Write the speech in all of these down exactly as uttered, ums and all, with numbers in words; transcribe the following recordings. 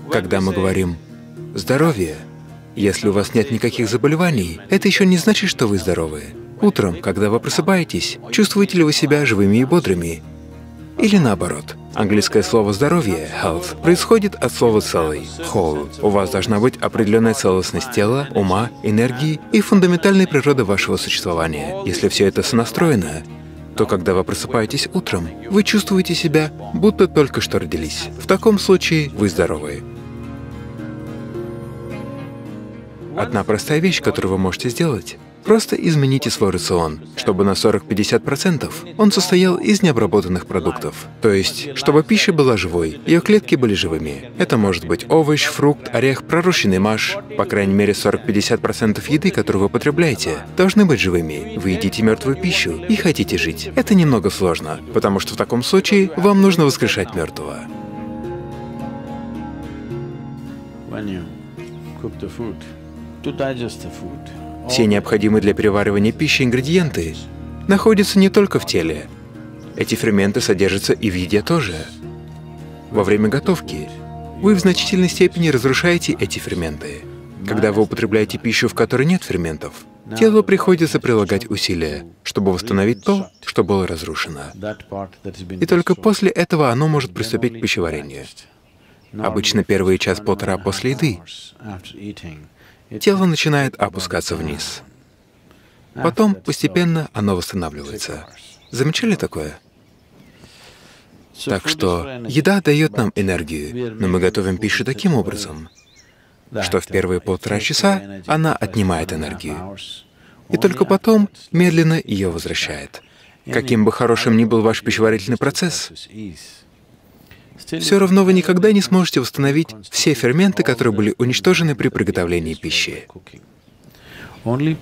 Когда мы говорим «здоровье», если у вас нет никаких заболеваний, это еще не значит, что вы здоровы. Утром, когда вы просыпаетесь, чувствуете ли вы себя живыми и бодрыми? Или наоборот? Английское слово «здоровье» — «health» происходит от слова «целый» — «whole». У вас должна быть определенная целостность тела, ума, энергии и фундаментальной природы вашего существования. Если все это сонастроено, то когда вы просыпаетесь утром, вы чувствуете себя, будто только что родились. В таком случае вы здоровы. Одна простая вещь, которую вы можете сделать — просто измените свой рацион, чтобы на сорок-пятьдесят процентов он состоял из необработанных продуктов. То есть, чтобы пища была живой, ее клетки были живыми. Это может быть овощ, фрукт, орех, пророщенный маш. По крайней мере, сорок-пятьдесят процентов еды, которую вы потребляете, должны быть живыми. Вы едите мертвую пищу и хотите жить. Это немного сложно, потому что в таком случае вам нужно воскрешать мертвого. Все необходимые для переваривания пищи ингредиенты находятся не только в теле. Эти ферменты содержатся и в еде тоже. Во время готовки вы в значительной степени разрушаете эти ферменты. Когда вы употребляете пищу, в которой нет ферментов, телу приходится прилагать усилия, чтобы восстановить то, что было разрушено. И только после этого оно может приступить к пищеварению. Обычно первый час-полтора после еды тело начинает опускаться вниз. Потом постепенно оно восстанавливается. Замечали такое? Так что еда дает нам энергию, но мы готовим пищу таким образом, что в первые полтора часа она отнимает энергию, и только потом медленно ее возвращает. Каким бы хорошим ни был ваш пищеварительный процесс, все равно вы никогда не сможете восстановить все ферменты, которые были уничтожены при приготовлении пищи. Мы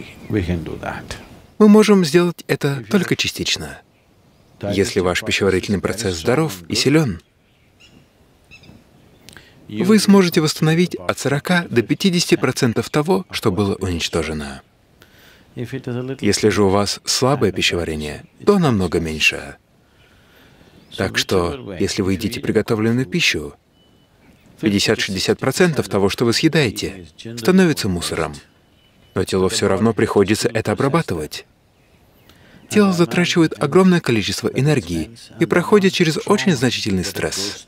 можем сделать это только частично. Если ваш пищеварительный процесс здоров и силен, вы сможете восстановить от сорока до пятидесяти процентов того, что было уничтожено. Если же у вас слабое пищеварение, то намного меньше. Так что, если вы едите приготовленную пищу, пятьдесят-шестьдесят процентов того, что вы съедаете, становится мусором. Но телу все равно приходится это обрабатывать. Тело затрачивает огромное количество энергии и проходит через очень значительный стресс.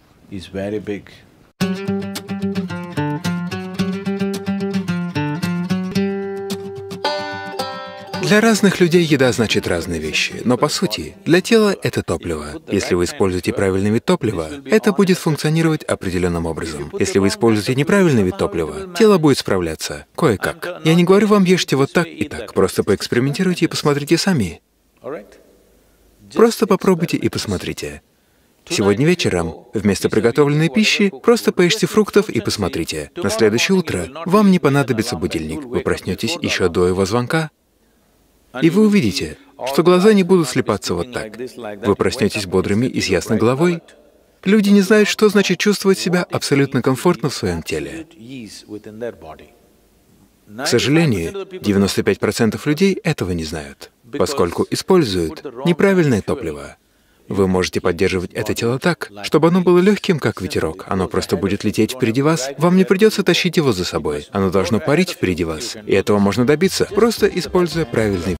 Для разных людей еда значит разные вещи, но по сути, для тела это топливо. Если вы используете правильный вид топлива, это будет функционировать определенным образом. Если вы используете неправильный вид топлива, тело будет справляться кое-как. Я не говорю вам ешьте вот так и так, просто поэкспериментируйте и посмотрите сами. Просто попробуйте и посмотрите. Сегодня вечером вместо приготовленной пищи просто поешьте фруктов и посмотрите. На следующее утро вам не понадобится будильник, вы проснетесь еще до его звонка. И вы увидите, что глаза не будут слипаться вот так. Вы проснетесь бодрыми и с ясной головой. Люди не знают, что значит чувствовать себя абсолютно комфортно в своем теле. К сожалению, девяносто пять процентов людей этого не знают, поскольку используют неправильное топливо. Вы можете поддерживать это тело так, чтобы оно было легким, как ветерок. Оно просто будет лететь впереди вас. Вам не придется тащить его за собой. Оно должно парить впереди вас. И этого можно добиться, просто используя правильный